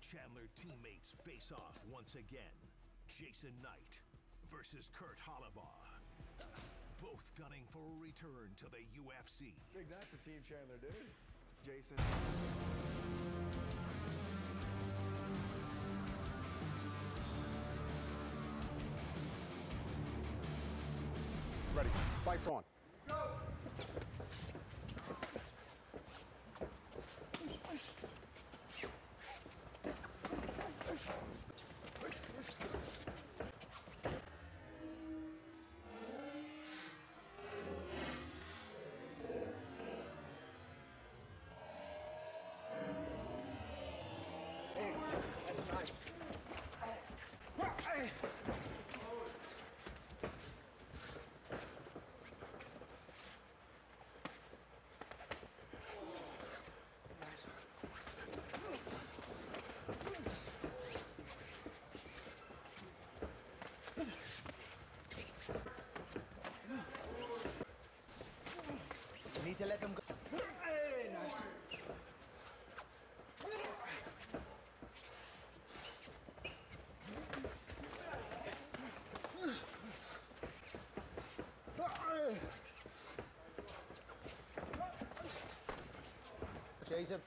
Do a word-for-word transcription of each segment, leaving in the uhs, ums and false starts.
Chandler teammates face off once again. Jason Knight versus Kurt Holobaugh. Both gunning for a return to the U F C. Big night for Team Chandler, dude. Jason. Ready. Fights on. Go! Need to let him go. Hey, nice. Jason.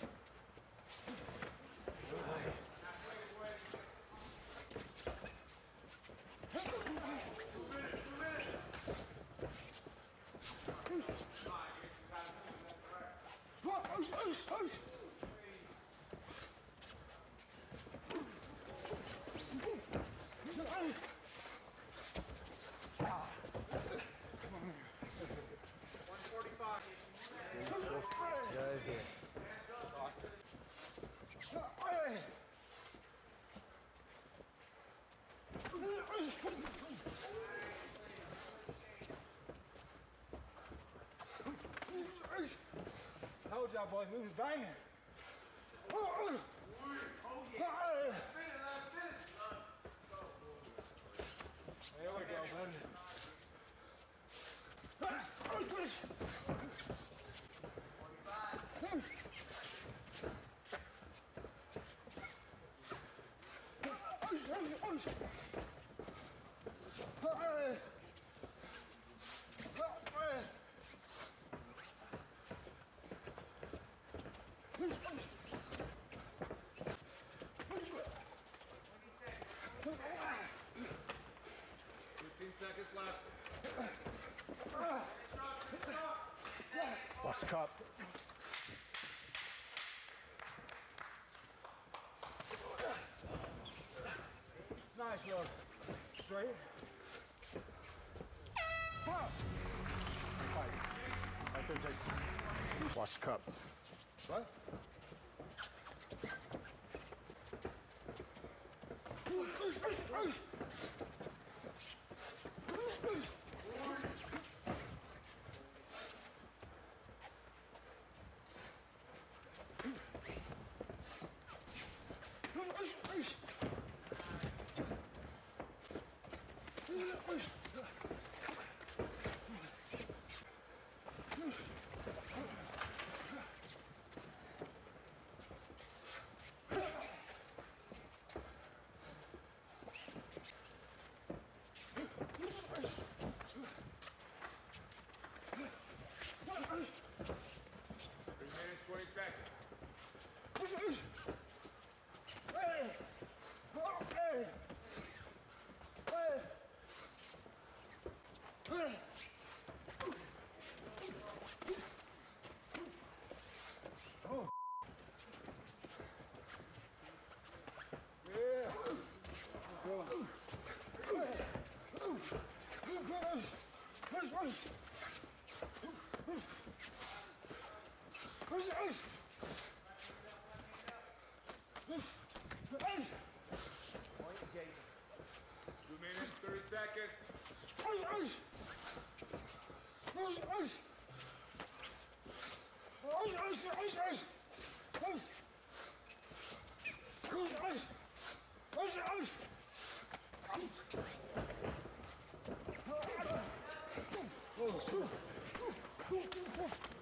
one forty-five. Guys, yeah. Told y'all boys, we was banging. Oh yeah. Last minute, last minute. There we go, buddy. fifteen seconds left. Watch the cup. Nice look. Straight. Fight. Right there, Jason. Watch the cup. What? Three minutes, twenty seconds. Hey! Hey! Hey! Hey! Oh. Yeah. Go. Point, Jason. Two minutes, thirty seconds.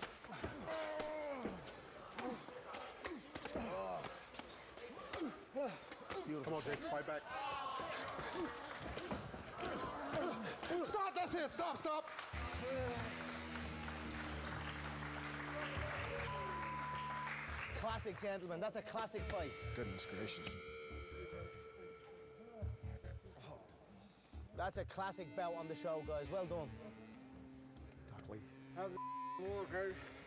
Oh. Come on, Jason, fight back. Stop, that's it, stop, stop. Classic, gentlemen. That's a classic fight. Goodness gracious. That's a classic bout on the show, guys. Well done. Doc Lee. Have the more, okay?